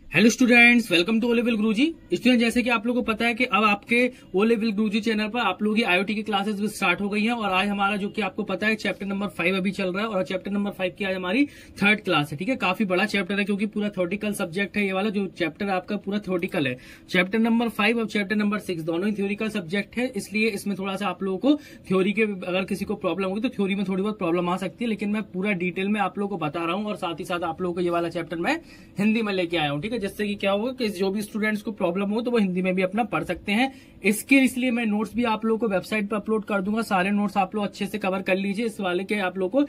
Hello students, welcome to O level Guruji. Student, जैसे कि आप लोगों को पता है कि अब आपके ओ लेवल गुरुजी चैनल पर आप लोगों की आईओटी की क्लासेस भी स्टार्ट हो गई हैं और आज हमारा जो कि आपको पता है चैप्टर नंबर 5 अभी चल रहा है और चैप्टर नंबर 5 की आज हमारी थर्ड क्लास है। ठीक है, काफी बड़ा चैप्टर है क्योंकि पूरा थ्योरेटिकल सब्जेक्ट है। ये वाला जो चैप्टर है आपका पूरा थ्योरेटिकल है। चैप्टर नंबर 5 और चैप्टर नंबर 6 दोनों ही थ्योरिकल सब्जेक्ट है, इसलिए इसमें थोड़ा सा आप लोगों को थ्योरी के अगर किसी को प्रॉब्लम होगी तो थ्योरी में थोड़ी बहुत प्रॉब्लम आ सकती है, लेकिन मैं पूरा डिटेल में आप लोगों को बता रहा हूँ और साथ ही साथ आप लोगों को ये वाला चैप्टर मैं हिंदी में लेके आया हूँ। ठीक है, जिससे कि क्या होगा कि जो भी स्टूडेंट्स को प्रॉब्लम हो तो वो हिंदी में भी अपना पढ़ सकते हैं। इसलिए मैं नोट्स भी आप लोगों को वेबसाइट पर अपलोड कर दूंगा। सारे नोट्स आप लोग अच्छे से कवर कर लीजिए। इस वाले के आप लोग को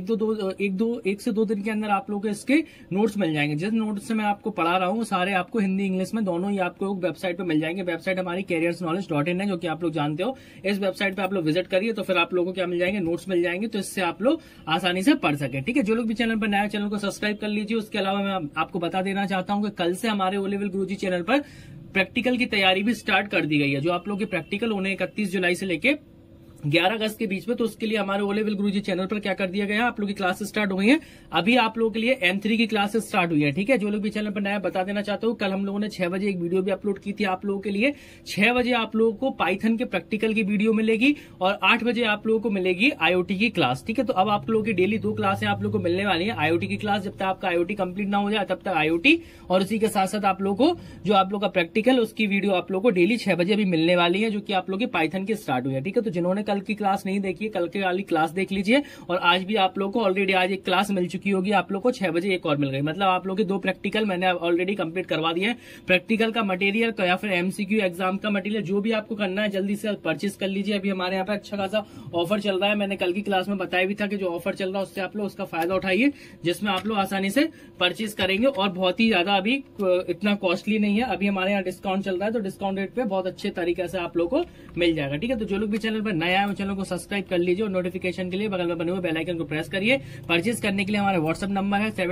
एक से दो दिन के अंदर आप लोग को इसके नोट्स मिल जाएंगे। जिस नोट्स से मैं आपको पढ़ा रहा हूँ सारे आपको हिंदी इंग्लिश में दोनों ही आपको वेबसाइट पे मिल जाएंगे। वेबसाइट हमारी careersknowledge.in है, जो कि आप लोग जानते हो। इस वेबसाइट पे आप लोग विजिट करिए तो फिर आप लोगों को क्या मिल जाएंगे, नोट्स मिल जाएंगे, तो इससे आप लोग आसानी से पढ़ सके। ठीक है, जो लोग भी चैनल पर नया चैनल को सब्सक्राइब कर लीजिए। उसके अलावा मैं आपको बता देना चाहता हूँ कि कल से हमारे ओ लेवल गुरुजी चैनल पर प्रैक्टिकल की तैयारी भी स्टार्ट कर दी गई है। जो आप लोग के प्रैक्टिकल होने 31 जुलाई से लेके 11 अगस्त के बीच में, तो उसके लिए हमारे ओ लेवल गुरुजी चैनल पर क्या कर दिया गया है, आप लोगों की क्लासेस स्टार्ट हो गई है। अभी आप लोगों के लिए M3 की क्लासेस स्टार्ट हुई है। ठीक है, जो लोग भी चैनल पर नया बता देना चाहता हूँ, कल हम लोगों ने 6 बजे एक वीडियो भी अपलोड की थी आप लोगों के लिए। 6 बजे आप लोगों को पाइथन के प्रैक्टिकल की वीडियो मिलेगी और 8 बजे आप लोगों को मिलेगी आईओटी की क्लास। ठीक है, तो अब आप लोगों की डेली 2 क्लासें आप लोगों को मिलने वाली है। आईओटी की क्लास जब तक आपका आईओटी कंप्लीट ना हो जाए तब तक आईओटी, और उसी के साथ साथ आप लोगों को जो आप लोग का प्रैक्टिकल उसकी वीडियो आप लोगों को डेली 6 बजे अभी मिलने वाली है, जो कि आप लोग की पाइथन की स्टार्ट हुई है। ठीक है, तो जिन्होंने कल की क्लास नहीं देखिए, कल के वाली क्लास देख लीजिए। और आज भी आप लोगों को ऑलरेडी आज एक क्लास मिल चुकी होगी, आप लोगों को 6 बजे एक और मिल गई। मतलब आप लोगों के 2 प्रैक्टिकल मैंने ऑलरेडी कंप्लीट करवा दिए हैं। प्रैक्टिकल का मटेरियल या फिर एमसीक्यू एग्जाम का मटेरियल जो भी आपको करना है जल्दी से परचेज कर लीजिए। अभी हमारे यहाँ पे अच्छा खासा ऑफर चल रहा है। मैंने कल की क्लास में बताया भी था कि जो ऑफर चल रहा है उससे आप लोग उसका फायदा उठाइए, जिसमें आप लोग आसानी से परचेज करेंगे और बहुत ही ज्यादा अभी इतना कॉस्टली नहीं है। अभी हमारे यहाँ डिस्काउंट चल रहा है, तो डिस्काउंट रेट पे बहुत अच्छे तरीके से आप लोग को मिल जाएगा। ठीक है, तो जो लोग भी चैनल पर नया है चैनल को सब्सक्राइब कर लीजिए और नोटिफिकेशन के लिए बगल में बने हुए बेल आइकन को प्रेस करिए। परचेज करने के लिए हमारा व्हाट्सएप नंबर है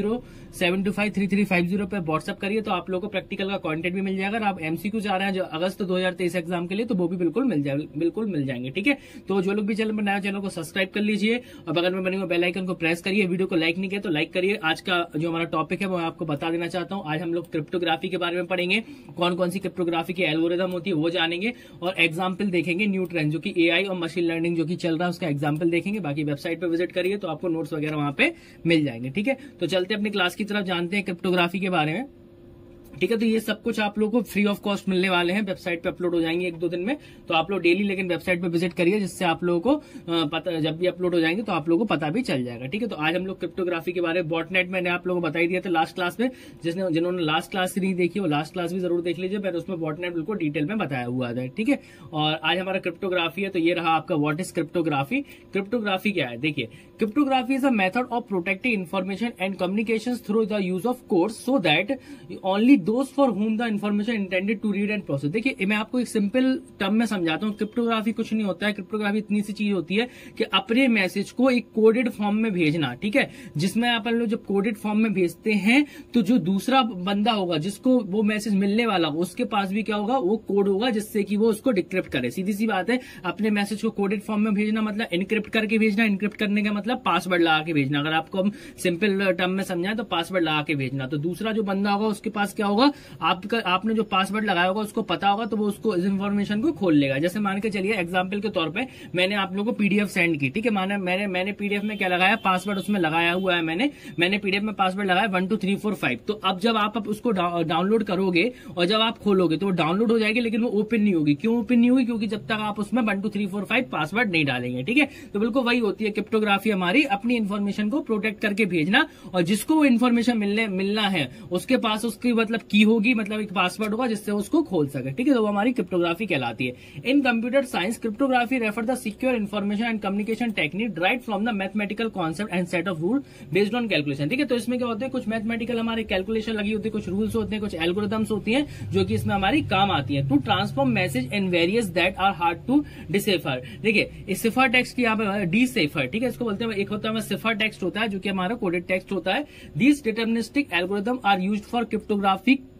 7007253350 पे व्हाट्सएप करिए, तो आप लोगों को प्रैक्टिकल का कंटेंट भी मिल जाएगा। अगर आप एमसीक्यू जा रहे हैं जो अगस्त 2023 एग्जाम के लिए, तो वो भी बिल्कुल मिल जाएंगे। ठीक है, तो जो लोग भी चैनल पर नया चैनल को सब्सक्राइब कर लीजिए और बगल में बने हुए बेल आइकन को प्रेस करिए। वीडियो को लाइक नहीं किया तो लाइक करिए। आज का जो हमारा टॉपिक है वो मैं आपको बता देना चाहता हूँ। आज हम लोग क्रिप्टोग्राफी के बारे में पढ़ेंगे, कौन कौन सी क्रिप्टोग्राफी की एल्गोरिथम होती है वो जानेंगे और एग्जाम्पल देखेंगे। न्यू ट्रेंड जो कि एआई और मशीन लर्निंग जो कि चल रहा है उसका एग्जाम्पल देखेंगे। बाकी वेबसाइट पे विजिट करिए तो आपको नोट्स वगैरह वहां पे मिल जाएंगे। ठीक है, तो चलते अपनी क्लास की तरफ, जानते हैं क्रिप्टोग्राफी के बारे में। ठीक है, तो ये सब कुछ आप लोगों को फ्री ऑफ कॉस्ट मिलने वाले हैं, वेबसाइट पे अपलोड हो जाएंगे 1-2 दिन में। तो आप लोग डेली लेकिन वेबसाइट पे विजिट करिए, जिससे आप लोगों को पता, जब भी अपलोड हो जाएंगे तो आप लोगों को पता भी चल जाएगा। ठीक है, तो आज हम लोग क्रिप्टोग्राफी के बारे में, बॉटनेट मैंने आप लोगों को बता दिया था लास्ट क्लास में। जिन्होंने लास्ट क्लास नहीं देखी वो लास्ट क्लास भी जरूर देख लीजिए, मैंने उसमें बॉटनेट बिल्कुल डिटेल में बताया हुआ है। ठीक है, और आज हमारा क्रिप्टोग्राफी है, तो ये रहा आपका व्हाट इज क्रिप्टोग्राफी। क्रिप्टोग्राफी क्या है, देखिए, cryptography is a method of protecting information and communication through the use of codes so that only those for whom the information intended to read and process। देखिए, मैं आपको एक simple term में समझाता हूँ। क्रिप्टोग्राफी कुछ नहीं होता है। क्रिप्टोग्राफी इतनी सी चीज होती है कि अपने मैसेज को एक कोडेड फॉर्म में भेजना। ठीक है, जिसमें अपन लोग जब कोडेड फॉर्म में भेजते हैं तो जो दूसरा बंदा होगा जिसको वो मैसेज मिलने वाला उसके पास भी क्या होगा, वो कोड होगा जिससे कि वो उसको डिक्रिप्ट करे। सीधी सी बात है, अपने मैसेज को कोडेड फॉर्म में भेजना मतलब इनक्रिप्ट करके भेजना। इनक्रिप्ट करने का मतलब पासवर्ड लगा के भेजना। अगर आपको हम सिंपल टर्म में समझाएं तो पासवर्ड लगा के भेजना। तो दूसरा जो बंदा होगा उसके पास क्या होगा, आपने जो पासवर्ड लगाया होगा उसको पता होगा, तो वो उसको इस इंफॉर्मेशन को खोल लेगा। जैसे मान के चलिए एग्जांपल के तौर पे मैंने आप लोगों को पीडीएफ सेंड की। ठीक है, मैंने पीडीएफ में क्या लगाया, पासवर्ड उसमें लगाया हुआ है। मैंने पीडीएफ में पासवर्ड लगाया 1 2 3 4 5। तो अब जब आप उसको डाउनलोड करोगे और जब आप खोलोगे तो वो डाउनलोड हो जाएगी, लेकिन वो ओपन नहीं होगी। क्यों ओपन नहीं होगी, क्योंकि जब तक आप उसमें 1 2 3 4 5 पासवर्ड नहीं डालेंगे। ठीक है, तो बिल्कुल वही होती है क्रिप्टोग्राफी हमारी, अपनी इन्फॉर्मेशन को प्रोटेक्ट करके भेजना, और जिसको वो इन्फॉर्मेशन मिलना है उसके पास उसकी मतलब की होगी, मतलब एक पासवर्ड होगा जिससे उसको खोल सके। ठीक है, तो वो हमारी क्रिप्टोग्राफी कहलाती है। In computer science cryptography refer the secure information and communication technique right from the mathematical concept and set of rule based on calculation. ठीक है, तो इसमें क्या होते हैं, कुछ मैथमेटिकल हमारे कैलकुलेशन लगी होती है, कुछ रूल्स होते हैं, कुछ एल्गोरिथम्स होती हैं जो कि इसमें हमारी काम आती है। To transform message in various that are hard to decipher. देखिए, इस सिफर टेक्स्ट की यहाँ डी सेफर, ठीक है, इसको बोलते हैं। एक होता है सिफर टेक्स्ट होता है जो कि हमारा कोडेड टेक्स्ट होता है। These deterministic algorithm are used for cryptographic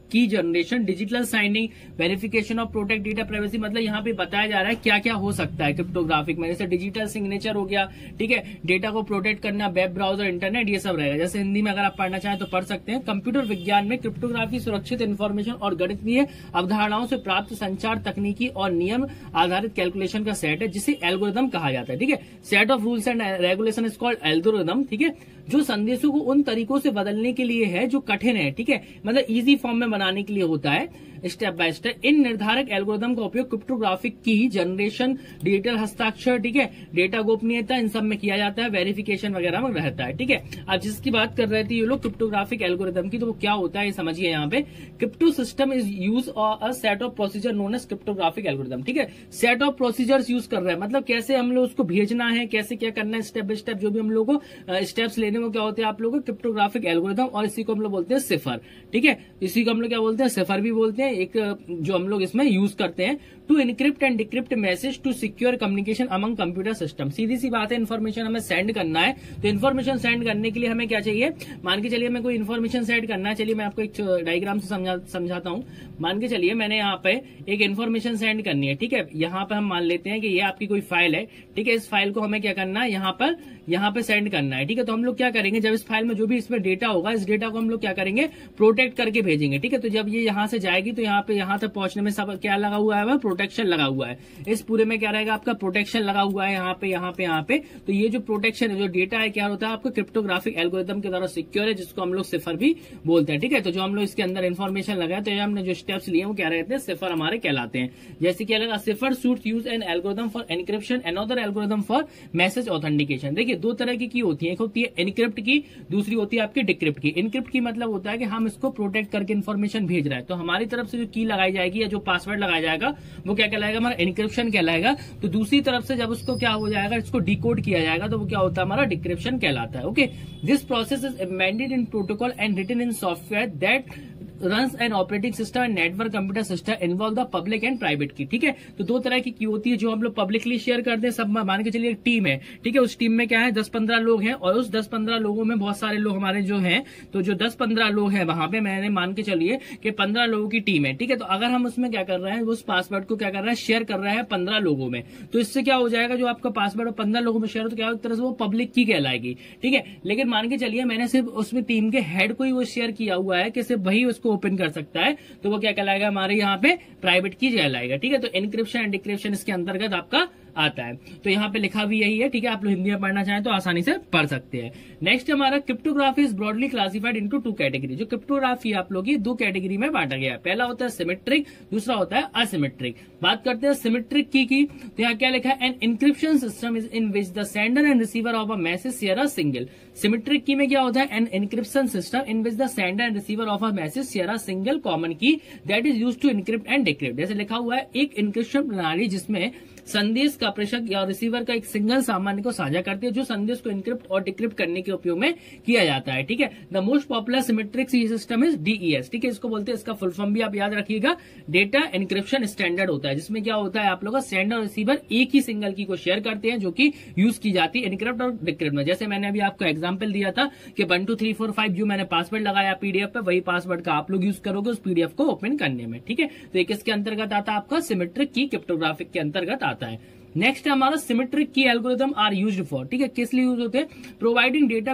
key generation, digital signing, verification of protect data privacy. मतलब यहाँ पे बताया जा रहा है क्या क्या हो सकता है क्रिप्टोग्राफिक में, जैसे डिजिटल सिग्नेचर हो गया, ठीक है, डेटा को प्रोटेक्ट करना, वेब ब्राउजर, इंटरनेट, ये सब रहेगा। जैसे हिंदी में अगर आप पढ़ना चाहें तो पढ़ सकते हैं। कंप्यूटर विज्ञान में क्रिप्टोग्राफी सुरक्षित इन्फॉर्मेशन और गणितीय अवधारणाओं से प्राप्त संचार तकनीकी और नियम आधारित कैलकुलेशन का सेट है, जिसे एल्गोरिथम कहा जाता है, ठीक है। Set of rules and regulation is called algorithm, ठीक है, जो संदेशों को उन तरीकों से बदलने के लिए है जो कठिन है, ठीक है, मतलब इजी फॉर्म में बनाने के लिए होता है स्टेप बाय स्टेप। इन निर्धारक एल्गोरिथम का उपयोग क्रिप्टोग्राफिक की जनरेशन, डिजिटल हस्ताक्षर, ठीक है, डेटा गोपनीयता, इन सब में किया जाता है, वेरिफिकेशन वगैरह में रहता है, ठीक है। अब जिसकी बात कर रहे थे ये लोग क्रिप्टोग्राफिक एल्गोरिथम की, तो वो क्या होता है ये समझिए। यहाँ पे crypto system is use a set of procedure known as cryptographic algorithm, ठीक है। सेट ऑफ प्रोसीजर्स यूज कर रहे हैं, मतलब कैसे हम लोग उसको भेजना है, कैसे क्या करना है, स्टेप बाय स्टेप जो भी हम लोग को स्टेप्स लेने में क्या होते हैं आप लोगों को क्रिप्टोग्राफिक एल्गोरिथम, और इसी को हम लोग बोलते हैं सिफर, ठीक है। इसी को हम लोग क्या बोलते हैं, सिफर भी बोलते हैं। एक जो हम लोग इसमें यूज करते हैं to encrypt and decrypt message to secure communication among computer system. सीधी सी बात है, इन्फॉर्मेशन हमें सेंड करना है, तो इन्फॉर्मेशन सेंड करने के लिए हमें क्या चाहिए, मान के चलिए हमें कोई इन्फॉर्मेशन सेंड करना है। चलिए मैं आपको एक डायग्राम से समझाता हूं। मान के चलिए मैंने यहाँ पे एक इन्फॉर्मेशन सेंड करनी है, ठीक है। यहाँ पे हम मान लेते हैं कि ये आपकी कोई फाइल है, ठीक है। इस फाइल को हमें क्या करना है, यहाँ पे सेंड करना है, ठीक है। तो हम लोग क्या करेंगे, जब इस फाइल में जो भी इसमें डेटा होगा, इस डेटा को हम लोग क्या करेंगे, प्रोटेक्ट करके भेजेंगे, ठीक है। तो जब ये यहाँ से जाएगी तो यहाँ तक पहुंचने में सब क्या लगा हुआ है, प्रोटेक्शन लगा हुआ है। इस पूरे में क्या रहेगा, आपका प्रोटेक्शन लगा हुआ है यहाँ पे। तो ये जो प्रोटेक्शन है, जो डेटा है, क्या होता है आपका क्रिप्टोग्राफिक एल्गोरिथम के द्वारा सिक्योर है, जिसको हम लोग सिफर भी बोलते हैं, ठीक है। तो जो हम लोग इसके अंदर इन्फॉर्मेशन लगाए, तो हमने जो स्टेप्स लिए वो क्या रहते हैं, सिफर हमारे कहलाते हैं। जैसे क्या लगा, cipher suite use an algorithm for encryption, another algorithm for message authentication. देखिए दो तरह की होती है, एक होती है एनक्रिप्ट की, दूसरी होती है आपकी डिक्रिप्ट की। एनक्रिप्ट की मतलब होता है कि हम इसको प्रोटेक्ट करके इन्फॉर्मेशन भेज रहे हैं, तो हमारी तरफ से जो की लगाई जाएगी या जो पासवर्ड लगाया जाएगा वो क्या कहलाएगा, हमारा एनक्रिप्शन कहलाएगा। तो दूसरी तरफ से जब उसको क्या हो जाएगा, इसको डिकोड किया जाएगा, तो वो क्या होता है, हमारा डिक्रिप्शन कहलाता है। Okay, this process is embedded in protocol and written in software that runs an operating system and network computer system involve the public and private key, ठीक है। तो दो तरह की होती है, जो हम लोग पब्लिकली शेयर करते हैं, सब मान के चलिए एक टीम है, ठीक है। उस टीम में क्या है, 10-15 लोग हैं, और उस 10-15 लोगों में बहुत सारे लोग हमारे जो हैं, तो जो 10-15 लोग हैं वहां पे मैंने मान के चलिए कि 15 लोगों की टीम है, ठीक है। तो अगर हम उसमें क्या कर रहे हैं, उस पासवर्ड को क्या कर रहे हैं, शेयर कर रहे हैं 15 लोगों में, तो इससे क्या हो जाएगा, जो आपका पासवर्ड 15 लोगों में शेयर हो, तो क्या एक तरह से वो पब्लिक की कहलाएगी, ठीक है। लेकिन मान के चलिए मैंने सिर्फ उसमें टीम के हेड को ही वो शेयर किया हुआ है कि सिर्फ वही उसको ओपन कर सकता है, तो वो क्या कहलाएगा, हमारे यहाँ पे प्राइवेट की कहलाएगा, ठीक है। तो एनक्रिप्शन एंड डिक्रिप्शन इसके अंतर्गत आपका आता है। तो यहाँ पे लिखा भी यही है, ठीक है। आप लोग हिंदी में पढ़ना चाहें तो आसानी से पढ़ सकते हैं। नेक्स्ट हमारा cryptography is broadly classified into 2 category. जो क्रिप्टोग्राफी आप लोग की 2 कैटेगरी में बांटा गया है। पहला होता है सिमेट्रिक, दूसरा होता है असिमेट्रिक। बात करते हैं सिमेट्रिक की तो यहाँ क्या लिखा है, an encryption system is in which the sender and receiver of a message share a single. Symmetric key में क्या होता है, an encryption system in which the sender and receiver of a message share a single common key that is used to encrypt and decrypt. जैसे लिखा हुआ है, एक encryption प्रणाली जिसमें संदेश का प्रेषक या रिसीवर का एक सिंगल सामान्य को साझा करती है, जो संदेश को इनक्रिप्ट और डिक्रिप्ट करने के उपयोग में किया जाता है, ठीक है। The most popular symmetric system is DES, ठीक है। इसको बोलते हैं, इसका फुल फॉर्म भी आप याद रखिएगा, डेटा एनक्रिप्शन स्टैंडर्ड होता है, जिसमें क्या होता है, आप लोग का सेंडर और रिसीवर एक ही सिंगल की को शेयर करते हैं, जो कि यूज की जाती है एनक्रिप्ट और डिक्रिप्ट में। जैसे मैंने अभी आपको एग्जाम्पल दिया था कि 1 2 3 4 5 जो मैंने पासवर्ड लगाया PDF पे, वही पासवर्ड का आप लोग यूज करोगे उस PDF को ओपन करने में, ठीक है। तो ये किसके अंतर्गत आता है, आपका सिमेट्रिक की क्रिप्टोग्राफिक के अंतर्गत आता है। नेक्स्ट हमारा सिमेट्रिक की एल्गोरिथम आर यूज्ड फॉर, ठीक है, किस लिए यूज होते हैं, providing data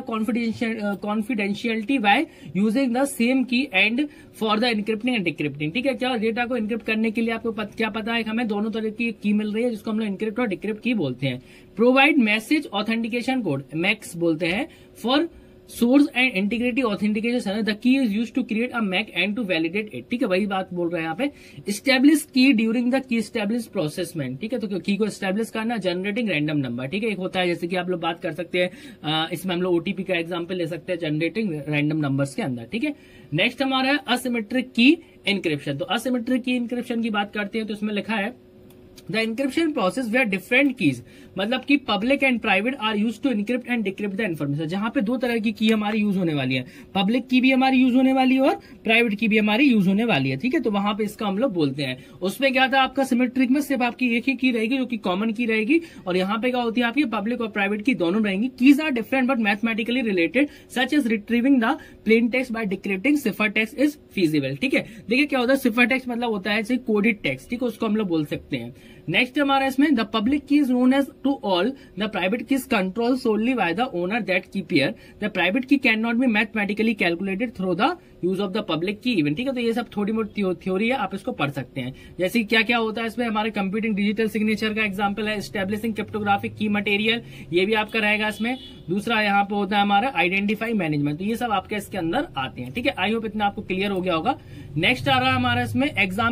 confidentiality by using the same key and for the encrypting and decrypting, ठीक है। क्या डेटा को इनक्रिप्ट करने के लिए आपको क्या पता है, हमें दोनों तरह की मिल रही है, जिसको हम लोग इनक्रिप्ट और डिक्रिप्ट की बोलते हैं। Provide message authentication code, MACs बोलते हैं, for source and integrity authentication. The key is used to create a MAC and to validate it, ठीक है, वही बात बोल रहे हैं यहाँ पे। Establish key during the key establish process में, ठीक है। तो की को स्टैब्लिश करना, जनरेटिंग रैंडम नंबर, ठीक है। एक होता है, जैसे कि आप लोग बात कर सकते हैं, इसमें हम लोग OTP का एग्जाम्पल ले सकते हैं जनरेटिंग रैंडम नंबर्स के अंदर, ठीक है। नेक्स्ट हमारा है असिमेट्रिक की इनक्रिप्शन। तो असिमेट्रिक की इनक्रिप्शन की बात करते हैं, तो इसमें लिखा है the encryption process where different keys, मतलब कि public and private are use to encrypt and decrypt the information, जहां पे दो तरह की हमारी यूज होने वाली है, पब्लिक की भी हमारी यूज होने वाली है और प्राइवेट की भी हमारी यूज होने वाली है, ठीक है। तो वहां पे इसका हम लोग बोलते हैं। उसमें क्या था आपका सिमेट्रिक में सिर्फ आपकी एक ही की रहेगी जो कि कॉमन की रहेगी, और यहाँ पे क्या होती है आपकी पब्लिक और प्राइवेट की दोनों रहेंगी। Keys are different but mathematically related, such as retrieving the plain text by decrypting cipher text is feasible, ठीक है। देखिए क्या होता है, सिफर टेक्स्ट मतलब होता है कोडेड टेक्स्ट, ठीक है, उसको हम लोग बोल सकते हैं। नेक्स्ट हमारा इसमें the public key is known as to all, the private key is control only by the owner that key pair, the private key can not be mathematically calculated through the use of the public key even, ठीक है। तो ये सब थोड़ी मोटी theory है, आप इसको पढ़ सकते हैं। जैसे क्या क्या होता है इसमें, हमारे कंप्यूटिंग डिजिटल सिग्नेचर का एग्जांपल है, एस्टेब्लिशिंग क्रिप्टोग्राफिक की मटेरियल, ये भी आपका रहेगा इसमें। दूसरा यहाँ पे होता है हमारा आइडेंटिफाई मैनेजमेंट, तो ये सब आपके इसके अंदर आते हैं, ठीक है। आई होप इतना आपको क्लियर हो गया होगा। नेक्स्ट आ रहा है हमारा इसमें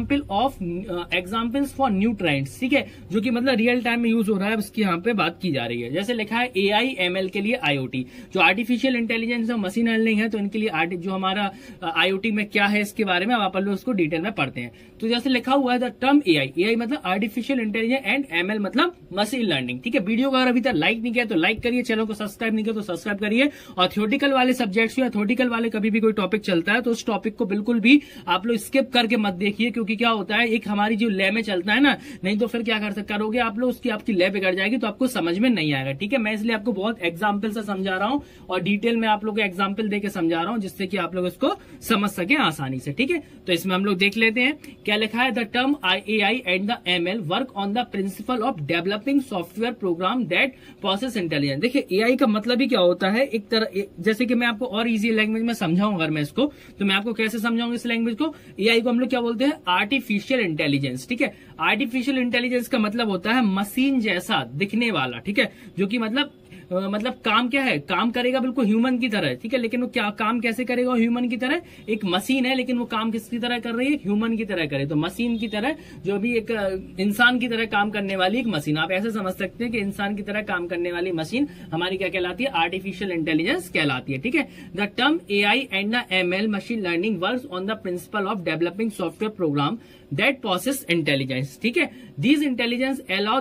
एग्जाम्पल्स फॉर न्यू ट्रेंड्स, ठीक है, जो कि मतलब रियल टाइम में यूज हो रहा है, इसकी यहाँ पे बात की जा रही है। जैसे लिखा है AI ML के लिए IoT, जो आर्टिफिशियल इंटेलिजेंस और मशीन लर्निंग है, तो इनके लिए जो हमारा IoT में क्या है इसके बारे में अब आप लोग उसको डिटेल में पढ़ते हैं। तो जैसे लिखा हुआ है द टर्म AI मतलब आर्टिफिशियल इंटेलिजेंस एंड ML मतलब मशीन लर्निंग, ठीक है। वीडियो को अगर अभी तक लाइक नहीं किया तो लाइक करिए, चैनल को सब्सक्राइब नहीं किया तो सब्सक्राइब करिए। और थ्योरेटिकल वाले सब्जेक्ट्स या थ्योरेटिकल वाले कभी भी कोई टॉपिक चलता है तो उस टॉपिक को बिल्कुल भी आप लोग स्किप करके मत देखिए, क्योंकि क्या होता है एक हमारी जो लैब में चलता है ना, नहीं तो फिर क्या करोगे आप लोग, उसकी आपकी लैब बिगड़ जाएगी तो आपको समझ में नहीं आएगा, ठीक है। मैं इसलिए आपको बहुत एग्जाम्पल से समझा रहा हूं और डिटेल में आप लोग को एग्जाम्पल देके समझा रहा हूं, जिससे कि आप लोग इसको समझ सके आसानी से, ठीक है। तो इसमें हम लोग देख लेते हैं क्या लिखा है। The term AI and the ML work on the principle of developing software program that process intelligence. देखिए AI का मतलब ही क्या होता है, एक तरह जैसे कि मैं आपको और इजी लैंग्वेज में समझाऊं अगर मैं इसको, तो मैं आपको कैसे समझाऊंगा इस लैंग्वेज को। AI को हम लोग क्या बोलते हैं, आर्टिफिशियल इंटेलिजेंस, ठीक है। आर्टिफिशियल इंटेलिजेंस का मतलब होता है मशीन जैसा दिखने वाला, ठीक है, जो कि मतलब काम क्या है, काम करेगा बिल्कुल ह्यूमन की तरह, ठीक है। लेकिन वो क्या काम कैसे करेगा, ह्यूमन की तरह, एक मशीन है लेकिन वो काम किसकी तरह कर रही है, ह्यूमन की तरह करे। तो मशीन की तरह, जो भी एक इंसान की तरह काम करने वाली एक मशीन, आप ऐसे समझ सकते हैं कि इंसान की तरह काम करने वाली मशीन हमारी क्या कहलाती है, आर्टिफिशियल इंटेलिजेंस कहलाती है, ठीक है। The term AI and the ML machine learning works on the principle of developing software program that process intelligence, ठीक है। These intelligence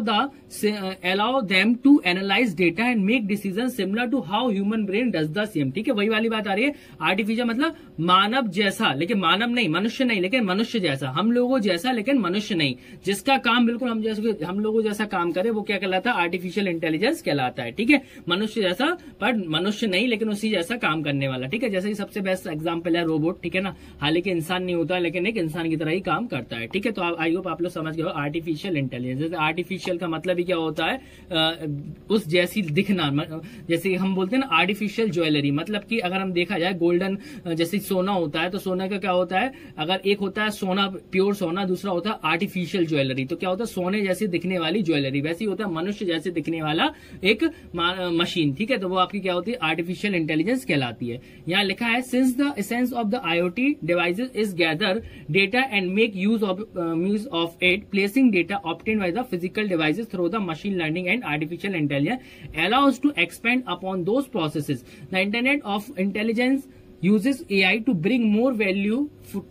allow them to analyze data and make decisions similar to how human brain does the same, ठीक है। वही वाली बात आ रही है, artificial मतलब मानव जैसा, लेकिन मानव नहीं, मनुष्य नहीं, लेकिन मनुष्य जैसा, हम लोगों जैसा लेकिन मनुष्य नहीं, जिसका काम बिल्कुल हम लोगों जैसा काम करे वो क्या कहलाता है, आर्टिफिशियल इंटेलिजेंस कहलाता है, ठीक है। मनुष्य जैसा पर मनुष्य नहीं, लेकिन उसी जैसा काम करने वाला, ठीक है। जैसे ही सबसे बेस्ट एग्जाम्पल है रोबोट, ठीक है ना, हालांकि इंसान नहीं होता लेकिन एक इंसान की तरह ही काम करता है, ठीक है। तो आई होप आप लोग समझ गए हो आर्टिफिशियल इंटेलिजेंस। जैसे आर्टिफिशियल का मतलब ही क्या होता है, उस जैसी दिखना, जैसे हम बोलते हैं ना आर्टिफिशियल ज्वेलरी, मतलब कि अगर हम देखा जाए गोल्डन, जैसे सोना होता है, तो सोना का क्या होता है, अगर एक होता है सोना प्योर सोना, दूसरा होता है आर्टिफिशियल ज्वेलरी, तो क्या होता है सोने जैसी दिखने वाली ज्वेलरी, वैसे ही होता है मनुष्य जैसे दिखने वाला एक मशीन, ठीक है। तो वो आपकी क्या होती है, आर्टिफिशियल इंटेलिजेंस कहलाती है। यहाँ लिखा है since the essence of the IoT devices is gather data and make use of it, placing data obtained by the physical devices through the machine learning and artificial intelligence allows to expand upon those processes. The Internet of Intelligence uses AI to bring more value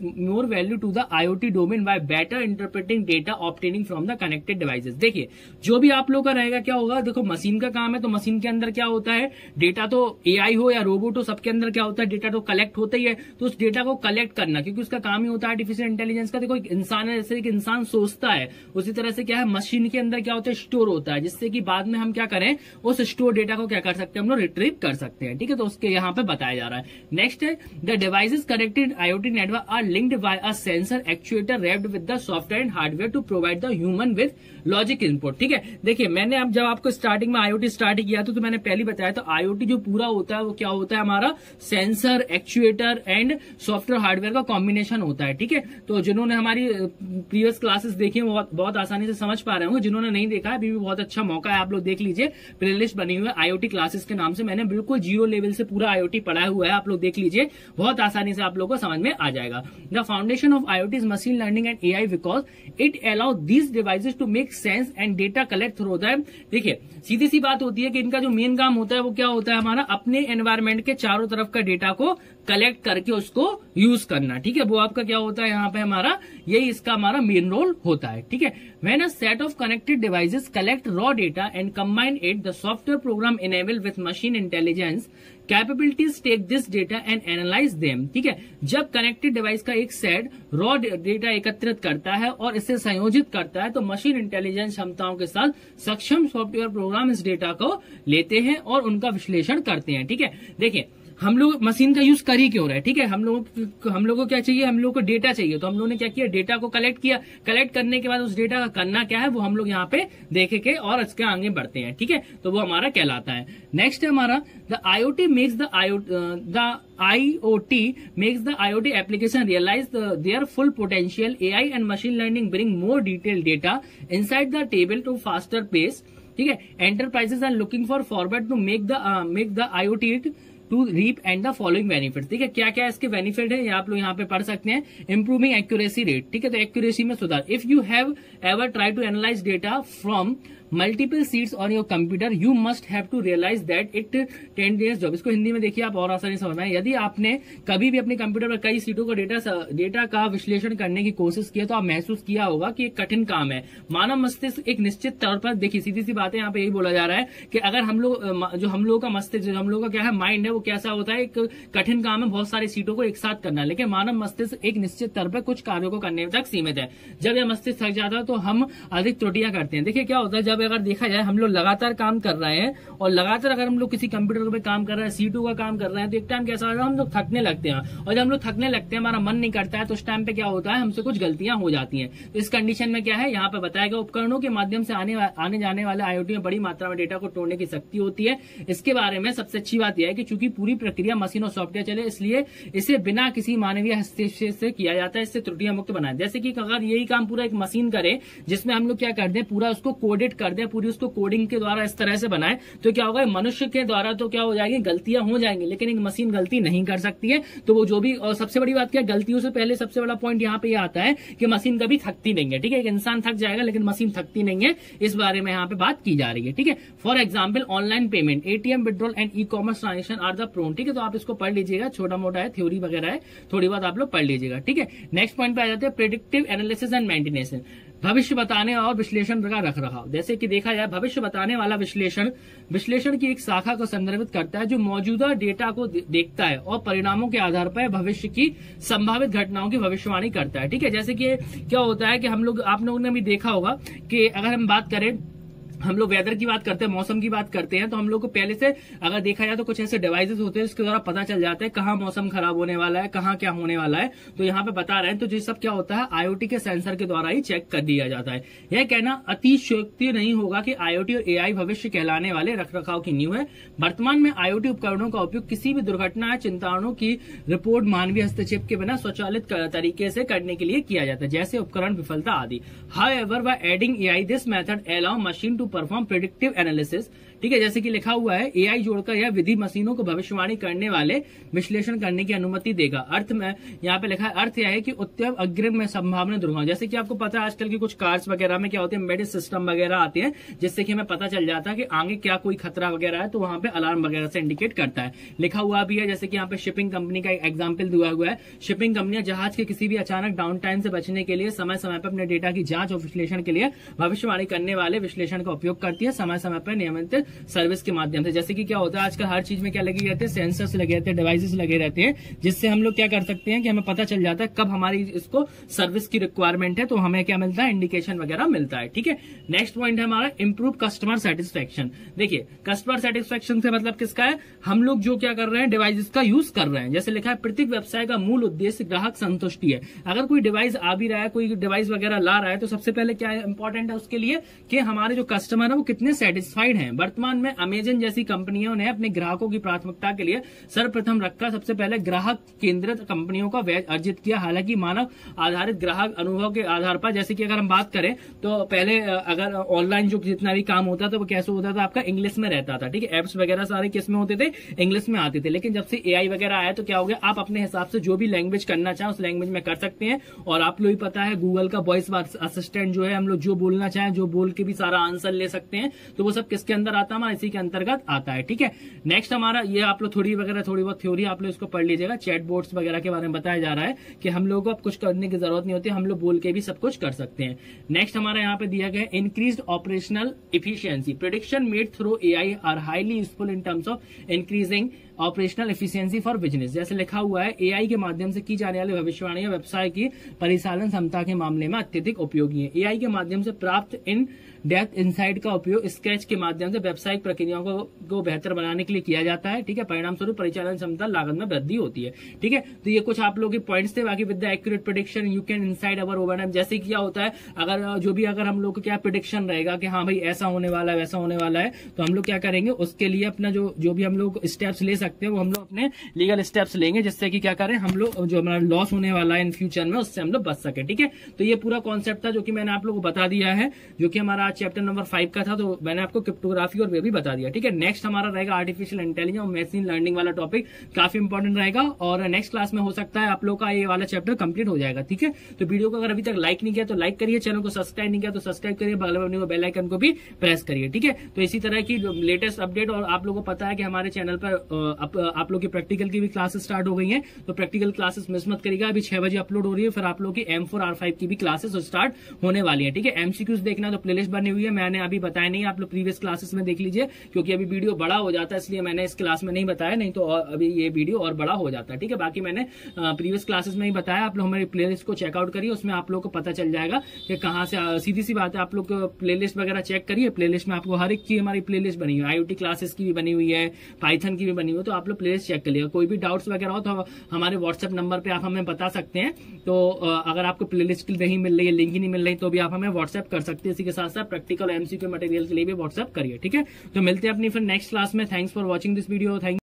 to the IoT domain by better interpreting data obtaining from the connected devices। देखिए जो भी आप लोग का रहेगा क्या होगा, देखो मशीन का काम है, तो मशीन के अंदर क्या होता है, डेटा तो AI हो या रोबोट हो, सबके अंदर क्या होता है, डेटा तो कलेक्ट होता ही है, तो उस डेटा को कलेक्ट करना, क्योंकि उसका काम ही होता है आर्टिफिशियल इंटेलिजेंस का। देखो इंसान है, जैसे एक इंसान सोचता है, उसी तरह से क्या है मशीन के अंदर क्या होता है, स्टोर होता है, जिससे कि बाद में हम क्या करें, उस स्टोर डेटा को क्या कर सकते हैं, हम लोग रिट्रीव कर सकते हैं, ठीक है। तो उसके यहाँ पे बताया जा रहा है। नेक्स्ट है the devices connected IoT network are linked by a sensor actuator wrapped with the software and hardware to provide the human with logic input, ठीक है। देखिए मैंने अब जब आपको स्टार्टिंग में IoT स्टार्ट किया तो मैंने पहले बताया, तो IoT जो पूरा होता है वो क्या होता है, हमारा sensor, actuator and software hardware का कॉम्बिनेशन होता है, ठीक है। तो जिन्होंने हमारी प्रीवियस क्लासेस देखी है वो बहुत आसानी से समझ पा रहे होंगे, जिन्होंने नहीं देखा है अभी भी बहुत अच्छा मौका है, आप लोग देख लीजिए, प्लेलिस्ट बनी हुई है IoT क्लासेस के नाम से, मैंने बिल्कुल जीरो लेवल से पूरा IoT पढ़ाया हुआ है, आप लोग देख लीजिए। लीजिए, बहुत आसानी से आप लोगों को समझ में आ जाएगा। The foundation of IoT is machine learning and AI because it allow these devices to make sense and data collect through the. देखिए सीधी सी बात होती है कि इनका जो मेन काम होता है वो क्या होता है, हमारा अपने एनवायरमेंट के चारों तरफ का डेटा को कलेक्ट करके उसको यूज करना, ठीक है। वो आपका क्या होता है यहाँ पे हमारा, यही इसका हमारा मेन रोल होता है, ठीक है। When a set of connected devices collect raw data and combine it, the software program enable with machine intelligence capabilities take this data and analyse them, ठीक है। जब कनेक्टेड डिवाइस का एक सेट रॉ डेटा एकत्रित करता है और इसे संयोजित करता है तो मशीन इंटेलिजेंस क्षमताओं के साथ सक्षम सॉफ्टवेयर प्रोग्राम इस डेटा को लेते हैं और उनका विश्लेषण करते हैं, ठीक है। देखिए हम लोग मशीन का यूज कर ही क्यों रहे हैं, ठीक है। हम लोगों को क्या चाहिए, हम लोगों को डेटा चाहिए, तो हम लोगों ने क्या किया, डेटा को कलेक्ट किया। कलेक्ट करने के बाद उस डेटा का करना क्या है वो हम लोग यहाँ पे देखेंगे और इसके आगे बढ़ते हैं, ठीक है। तो वो हमारा कहलाता है। नेक्स्ट है हमारा the IoT makes the IoT application realize their full potential. AI and machine learning bring more detailed data inside the table to faster pace, ठीक है। Enterprises are looking for forward to make the IoT to reap and the following benefit, ठीक है। क्या क्या इसके benefit है ये आप लोग यहाँ पे पढ़ सकते हैं। इंप्रूविंग एक्यूरेसी रेट, ठीक है, तो एक्यूरेसी में सुधार। If you have ever try to analyse data from multiple seats on your computer you must have to realise that it 10 days job. इसको हिंदी में देखिए आप और आसानी समझ में। यदि आपने कभी भी अपने कंप्यूटर पर कई सीटों का डेटा का विश्लेषण करने की कोशिश की तो आप महसूस किया होगा कि एक कठिन काम है। मानव मस्तिष्क एक निश्चित तौर पर, देखिए सीधी सी बात है, यहाँ पे यही बोला जा रहा है कि अगर हम लोग का मस्तिष्क, जो हम लोग का क्या है माइंड है, वो कैसा होता है, एक कठिन काम है बहुत सारी सीटों को एक साथ करना। लेकिन मानव मस्तिष्क एक निश्चित स्तर पर कुछ कार्यों को करने तक सीमित है। जब यह मस्तिष्क थक जाता है तो हम अधिक त्रुटियां करते हैं। देखिए क्या होता है, जब अगर देखा जाए हम लोग लगातार काम कर रहे हैं और लगातार अगर हम लोग किसी कंप्यूटर पे काम कर रहे हैं, सीटों का काम कर रहे हैं, तो एक टाइम कैसा होता है, हम लोग थकने लगते हैं। और जब हम लोग थकने लगते हैं, हमारा मन नहीं करता है, तो उस टाइम पे क्या होता है, हमसे कुछ गलतियां हो जाती हैं। तो इस कंडीशन में क्या है, यहाँ पे बताया गया उपकरणों के माध्यम से आने जाने वाले IoT में बड़ी मात्रा में डेटा को तोड़ने की शक्ति होती है। इसके बारे में सबसे अच्छी बात यह है कि चूंकि पूरी प्रक्रिया मशीन और सॉफ्टवेयर चले, इसलिए इसे बिना किसी मानवीय हस्तक्षेप से किया जाता है। इससे त्रुटियां मुक्त बनाए। जैसे कि अगर यही काम पूरा एक मशीन करे, जिसमें हम लोग क्या कर दें, पूरा उसको कोडेड कर दें, पूरी उसको कोडिंग के द्वारा इस तरह से बनाए, तो क्या होगा, मनुष्य के द्वारा तो क्या हो जाएगी, गलतियां हो जाएंगी, लेकिन एक मशीन गलती नहीं कर सकती है। तो वो जो भी, और सबसे बड़ी बात क्या, गलतियों से पहले सबसे बड़ा पॉइंट यहाँ पे ये आता है कि मशीन कभी थकती नहीं है, ठीक है। एक इंसान थक जाएगा लेकिन मशीन थकती नहीं है, इस बारे में यहाँ पे बात की जा रही है, ठीक है। For example online payment, ATM withdrawal and e-commerce transaction are the prone, ठीक है। तो आप इसको पढ़ लीजिएगा, छोटा मोटा है, थ्योरी वगैरह है, थोड़ी बात आप लोग पढ़ लीजिएगा, ठीक है। नेक्स्ट पॉइंट पे आ जाते हैं प्रेडिक्टिव एनालिसिस एंड मेंटेनेंस, भविष्य बताने और विश्लेषण का रखरखाव। जैसे कि देखा जाए, भविष्य बताने वाला विश्लेषण की एक शाखा को संदर्भित करता है जो मौजूदा डेटा को देखता है और परिणामों के आधार पर भविष्य की संभावित घटनाओं की भविष्यवाणी करता है, ठीक है। जैसे कि क्या होता है कि आप लोगों ने भी देखा होगा कि अगर हम बात करें, हम लोग वेदर की बात करते हैं, मौसम की बात करते हैं, तो हम लोग को पहले से अगर देखा जाए तो कुछ ऐसे डिवाइसेस होते हैं जिसके द्वारा पता चल जाता है कहाँ मौसम खराब होने वाला है, कहाँ क्या होने वाला है। तो यहाँ पे बता रहे हैं, तो ये सब क्या होता है, IoT के सेंसर के द्वारा ही चेक कर दिया जाता है। यह कहना अतिशयोक्ति नहीं होगा कि IoT और AI भविष्य कहलाने वाले रखरखाव की नींव है। वर्तमान में IoT उपकरणों का उपयोग किसी भी दुर्घटना या चिंताओं की रिपोर्ट मानवीय हस्तक्षेप के बिना स्वचालित तरीके से करने के लिए किया जाता है, जैसे उपकरण विफलता आदि। However by adding AI this method allow machine to perform predictive analysis, ठीक है। जैसे कि लिखा हुआ है, AI जोड़कर यह विधि मशीनों को भविष्यवाणी करने वाले विश्लेषण करने की अनुमति देगा। अर्थ में यहाँ पे लिखा है, अर्थ यह है कि उत्तम अग्रिम में संभावना दुर्घटना। जैसे कि आपको पता है आजकल की कुछ कार्स वगैरह में क्या होते हैं, एम्बेडेड सिस्टम वगैरह आते हैं, जिससे कि हमें पता चल जाता है कि आगे क्या कोई खतरा वगैरह है, तो वहां पे अलार्म वगैरह से इंडिकेट करता है। लिखा हुआ भी है, जैसे कि यहाँ पे शिपिंग कंपनी का एक एग्जाम्पल दिया हुआ है। शिपिंग कंपनियां जहाज के किसी भी अचानक डाउन टाइम से बचने के लिए समय समय पर अपने डेटा की जांच और विश्लेषण के लिए भविष्यवाणी करने वाले विश्लेषण का उपयोग करती है, समय समय पर नियमित सर्विस के माध्यम से। जैसे कि क्या होता है, आजकल हर चीज में क्या लगे रहते हैं, सेंसर्स लगे रहते हैं, डिवाइसेस लगे रहते हैं, जिससे हम लोग क्या कर सकते हैं कि हमें पता चल जाता है कब हमारी इसको सर्विस की रिक्वायरमेंट है, तो हमें क्या मिलता है, इंडिकेशन वगैरह मिलता है, ठीक है। नेक्स्ट पॉइंट है हमारा इंप्रूव कस्टमर सेटिस्फेक्शन। देखिए कस्टमर सेटिस्फेक्शन से मतलब किसका है, हम लोग जो क्या कर रहे हैं, डिवाइसेस का यूज कर रहे हैं। जैसे लिखा है, प्रत्येक व्यवसाय का मूल उद्देश्य ग्राहक संतुष्टि है। अगर कोई डिवाइस आ भी रहा है, कोई डिवाइस वगैरह ला रहा है, तो सबसे पहले क्या इंपॉर्टेंट है उसके लिए कि हमारे जो कस्टमर है वो कितने सेटिस्फाइड हैं। वर्तमान में अमेजन जैसी कंपनियों ने अपने ग्राहकों की प्राथमिकता के लिए सर्वप्रथम रखा, सबसे पहले ग्राहक केंद्रित कंपनियों का व्यय अर्जित किया। हालांकि मानव आधारित ग्राहक अनुभव के आधार पर, जैसे कि अगर हम बात करें तो पहले अगर ऑनलाइन जो जितना भी काम होता था वो कैसे होता था, आपका इंग्लिश में रहता था, ठीक है। एप्स वगैरह सारे किस में होते थे, इंग्लिश में आते थे। लेकिन जब से एआई वगैरह आया तो क्या हो गया, आप अपने हिसाब से जो भी लैंग्वेज करना चाहें उस लैंग्वेज में कर सकते हैं। और आप लोग ही पता है गूगल का वॉइस असिस्टेंट जो है, हम लोग जो बोलना चाहें जो बोल के भी सारा आंसर ले सकते हैं। तो वो सब किसके अंदर आता है, इसी के अंतर्गत आता है, ठीक है। नेक्स्ट हमारा ये आप लोग थोड़ी बहुत थ्योरी आप लोग इसको पढ़ लीजिएगा। चैट बोट्स वगैरह के बारे में बताया जा रहा है कि हम लोगों को अब कुछ करने की जरूरत नहीं होती, हम लोग बोल के भी सब कुछ कर सकते हैं। नेक्स्ट हमारा यहाँ पे दिया गया increased operational efficiency, prediction made through AI are highly useful in terms of increasing operational efficiency for business. जैसे लिखा हुआ है, एआई के माध्यम से की जाने वाली भविष्यवाणी व्यवसाय की परिचालन क्षमता के मामले में अत्यधिक उपयोगी है। एआई के माध्यम से प्राप्त इन डेप्थ इनसाइट का उपयोग स्केच के माध्यम से व्यावसायिक प्रक्रियाओं को बेहतर बनाने के लिए किया जाता है, ठीक है। परिणाम स्वरूप परिचालन क्षमता लागत में वृद्धि होती है, ठीक है। तो ये कुछ आप लोगों के पॉइंट्स थे। बाकी with the accurate prediction you can inside our overtime, जैसे क्या होता है, अगर जो भी अगर हम लोग को क्या प्रेडिक्शन रहेगा कि हाँ भाई ऐसा होने वाला है वैसा होने वाला है, तो हम लोग क्या करेंगे, उसके लिए अपना जो भी हम लोग स्टेप्स ले सकते हैं वो हम लोग अपने लीगल स्टेप्स लेंगे, जिससे कि क्या करें, हम लोग जो हमारा लॉस होने वाला है इन फ्यूचर में उससे हम लोग बच सके, ठीक है। तो ये पूरा कॉन्सेप्ट था जो कि मैंने आप लोगों को बता दिया है, जो कि हमारा चैप्टर नंबर 5 का था। तो मैंने आपको क्रिप्टोग्राफी और वे भी बता दिया, ठीक है। नेक्स्ट हमारा रहेगा आर्टिफिशियल इंटेलिजेंस और मशीन लर्निंग वाला टॉपिक, काफी इंपॉर्टेंट रहेगा। और नेक्स्ट क्लास में हो सकता है आप लोग का ये वाला चैप्टर कंप्लीट हो जाएगा, ठीक है। तो वीडियो को अगर अभी तक लाइक नहीं किया तो लाइक करिए, चैनल को सब्सक्राइब नहीं किया तो सब्सक्राइब करिए, बगल में बेल आइकन को भी प्रेस करिए, ठीक है। तो इसी तरह की लेटेस्ट अपडेट, और आप लोगों को पता है कि हमारे चैनल पर आप लोग की प्रैक्टिकल की भी क्लासेस स्टार्ट हो गई हैं, तो प्रैक्टिकल क्लासेस मिस मत करिएगा। अभी 6 बजे अपलोड हो रही है, फिर आप लोग की M4 R5 की भी क्लासेस स्टार्ट होने वाली है, ठीक है। एमसीक्यूज देखना तो प्लेलिस्ट बनी हुई है, मैंने अभी बताया नहीं, आप लोग प्रीवियस क्लासेस में देख लीजिए, क्योंकि अभी वीडियो बड़ा हो जाता है इसलिए मैंने इस क्लास में नहीं बताया, नहीं तो अभी ये वीडियो और बड़ा हो जाता है, ठीक है। बाकी मैंने प्रीवियस क्लासेस में ही बताया, आप लोग हमारी प्लेलिस्ट को चेकआउट करिए, उसमें आप लोग को पता चल जाएगा कि कहां से, सीधी सी बात है, आप लोग प्लेलिस्ट वगैरह चेक करिए, प्लेलिस्ट में आपको हर एक चीज हमारी प्लेलिस्ट बनी हुई है, IoT क्लासेस की भी बनी हुई है, पाइथन की भी बनी हुई है, तो आप लोग प्लेलिस्ट चेक करिएगा। कोई भी डाउट्स वगैरह हो तो हमारे व्हाट्सएप नंबर पे आप हमें बता सकते हैं। तो अगर आपको प्लेलिस्ट नहीं मिल रही है, लिंक ही नहीं मिल रही, तो भी आप हमें व्हाट्सएप कर सकते हैं। इसी के साथ साथ प्रैक्टिकल MCQ मटेरियल के लिए भी व्हाट्सएप करिए, ठीक है। तो मिलते हैं अपनी फिर नेक्स्ट क्लास में। Thanks for watching this video. Thank